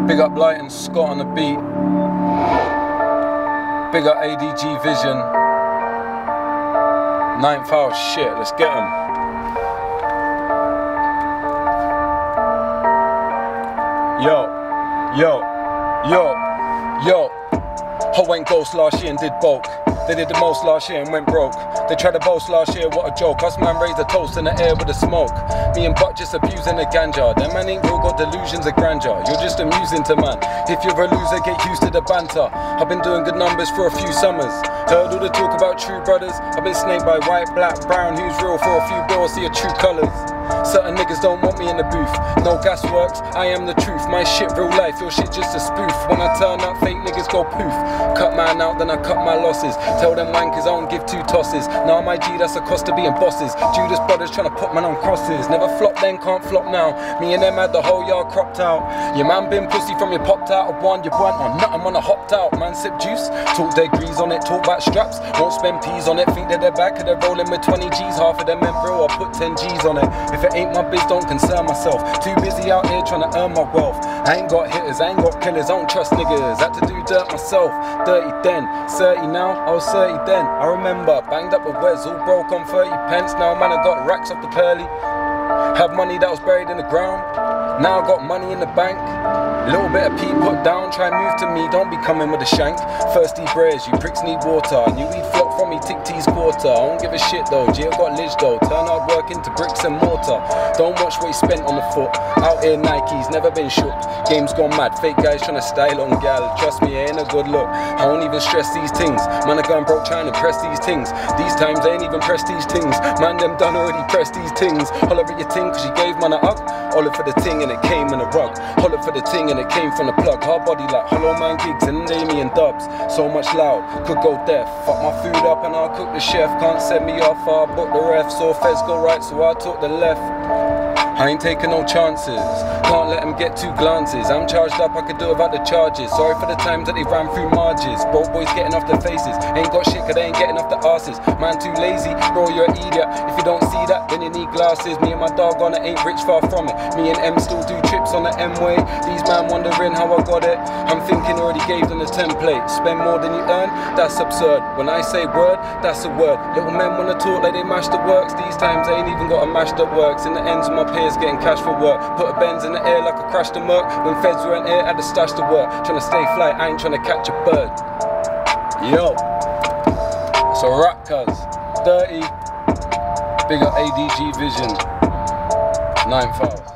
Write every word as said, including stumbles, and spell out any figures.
Big up Light and Scott on the beat. Big up A D G Vision. Ninth house, shit, let's get 'em. Yo, yo, yo, yo. I went ghost last year and did bulk. They did the most last year and went broke. They tried to boast last year, what a joke. Us man raised a toast in the air with the smoke. Me and Buck just abusing the ganja. Them man ain't real, got delusions of grandeur. You're just amusing to man. If you're a loser, get used to the banter. I've been doing good numbers for a few summers. Heard all the talk about true brothers. I've been snaked by white, black, brown. Who's real for a few bills, see your true colours. Certain niggas don't want me in the booth. No gas works, I am the truth. My shit real life, your shit just a spoof. When I turn up, fake niggas go poof. Cut man out, then I cut my losses. Tell them wankers I don't give two tosses. Now my G, that's a cost to being bosses. Judas brothers trying to put man on crosses. Never flop then, can't flop now. Me and them had the whole yard cropped out. Your man been pussy from you popped out of one. You weren't on nothing when I hopped out. Man sip juice, talk degrees on it, talk about straps. Won't spend peas on it, think that they're back and they're rolling with twenty G's. Half of them meant bro, I'll put ten G's on it. If it ain't my biz, don't concern myself. Too busy out here trying to earn my wealth. I ain't got hitters, I ain't got killers, I don't trust niggas. Had to do dirt myself. Dirty then, thirty now, I was thirty then. I remember, banged up with Wes, all broke on thirty pence. Now man, I got racks off the pearly. Had money that was buried in the ground. Now I got money in the bank. Little bit of pee put down, try and move to me, don't be coming with a shank. Thirsty brears, you pricks need water. Knew he'd flop from me, tick T's quarter. I don't give a shit though, Gio got lidge though. Turn hard work into bricks and mortar. Don't watch what he spent on the foot. Out here Nikes, never been shook. Game's gone mad, fake guys trying to style on gal. Trust me, it ain't a good look. I don't even stress these things. Man, I going broke trying to press these things. These times I ain't even press these things. Man, them done already press these things. Holler at your ting, cause you gave man a hug. Holler for the ting and it came in a rug. Holler for the ting and it came from the plug. Hard body like Hollow Man gigs and Damien dubs. So much loud, could go deaf. Fuck my food up and I'll cook the chef. Can't send me off, I'll book the ref. So feds go right, so I took the left. I ain't taking no chances, can't let them get two glances. I'm charged up, I could do without the charges. Sorry for the times that they ran through marges. Broke boys getting off their faces, ain't got shit cause they ain't getting off the asses. Man too lazy, bro you're an idiot. If you don't see that, then you need glasses. Me and my dog on it ain't rich, far from it. Me and M still do trips on the M-way. These man wondering how I got it. I'm thinking already gave them the template. Spend more than you earn, that's absurd. When I say word, that's a word. Little men wanna talk like they mash the works. These times they ain't even got a mash that works. In the ends of my peers getting cash for work. Put a Benz in the air like I crashed a Merc. When feds weren't here, had to stash the work. Trying to stay fly, I ain't trying to catch a bird. Yo, it's a rap cuz. Dirty. Big up A D G Vision. Ninth house.